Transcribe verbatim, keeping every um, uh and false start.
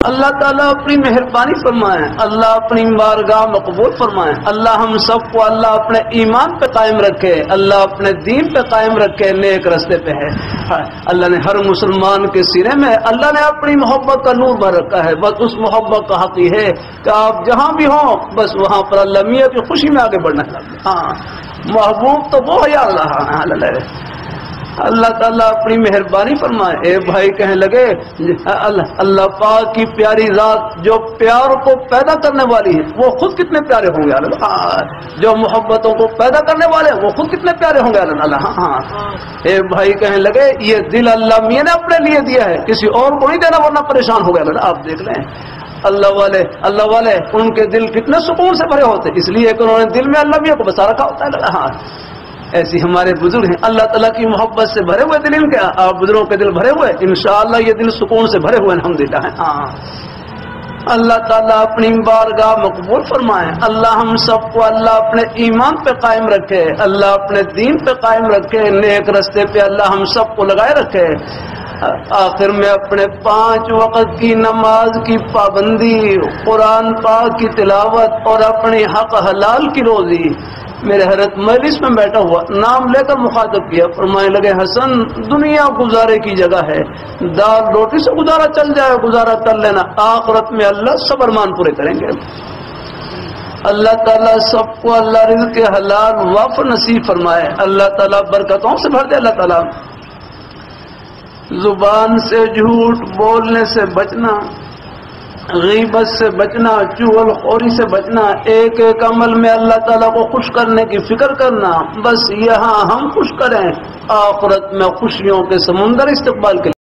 اللہ تعالیٰ اپنی مہربانی فرمائیں، اللہ اپنی بارگاہ مقبول فرمائیں، اللہ ہم سب کو اللہ اپنے ایمان پہ قائم رکھے، اللہ اپنے دین پہ قائم رکھے، نیک رستے پہ ہے۔ اللہ نے ہر مسلمان کے سینے میں اللہ نے اپنی محبت کا نور بھر رکھا ہے، بس اس محبت کا حق یہ ہے کہ آپ جہاں بھی ہوں بس وہاں پر اللہ میاں کی خوشی میں آگے بڑھنا چاہتے ہیں۔ ہاں محبوب تو وہ ہے اللہ اللہ اللہ تعالیٰ اپنی مہربانی فرمائے۔ اے بھائی کہنے لگے اللہ اللہ پاک کی پیاری ذات جو پیار کو پیدا کرنے والی ہے وہ خود کتنے پیارے ہوں گے اللہ، جو محبتوں کو پیدا کرنے والے ہیں وہ خود کتنے پیارے ہوں گے اللہ۔ ہاں ہاں اے بھائی کہنے لگے یہ دل اللہ میاں نے اپنے لیے دیا ہے، کسی اور کو نہیں دینا ورنہ پریشان ہو گیا اللہ۔ آپ دیکھ لیں اللہ والے اللہ والے ان کے دل کتنے سکون سے بھرے ہوتے، اس لیے کہ انہوں نے دل میں اللہ میاں کو بسا رکھا ہوتا ہے۔ ہاں ایسی ہمارے بزرگ ہیں اللہ تعالیٰ کی محبت سے بھرے ہوئے دل، ان کے آپ بزرگوں کے دل بھرے ہوئے، انشاءاللہ یہ دل سکون سے بھرے ہوئے الحمدللہ ہیں۔ ہاں اللہ تعالیٰ اپنی بارگاہ مقبول فرمائے، اللہ ہم سب کو اللہ اپنے ایمان پہ قائم رکھے، اللہ اپنے دین پہ قائم رکھے، نیک رستے پہ اللہ ہم سب کو لگائے رکھے۔ آخر میں اپنے پانچ وقت کی نماز کی پابندی، قرآن پاک کی تلاوت اور اپنی حق حلال کی روزی، میرے حضرت مجلس میں بیٹھا ہوا نام لے کر مخاطب کیا، فرمانے لگے حسن دنیا گزارے کی جگہ ہے، دال روٹی سے گزارا چل جائے گزارا کر لینا، آخرت میں اللہ سب ارمان پورے کریں گے۔ اللہ تعالیٰ سب کو اللہ رزق حلال وافر نصیب فرمائے، اللہ تعالیٰ برکتوں سے بھر دے۔ اللہ تعالیٰ زبان سے جھوٹ بولنے سے بچنا، غیبت سے بچنا، چغل خوری سے بچنا، ایک ایک عمل میں اللہ تعالیٰ کو خوش کرنے کی فکر کرنا، بس یہاں ہم خوش کریں، آخرت میں خوشیوں کے سمندر استقبال کے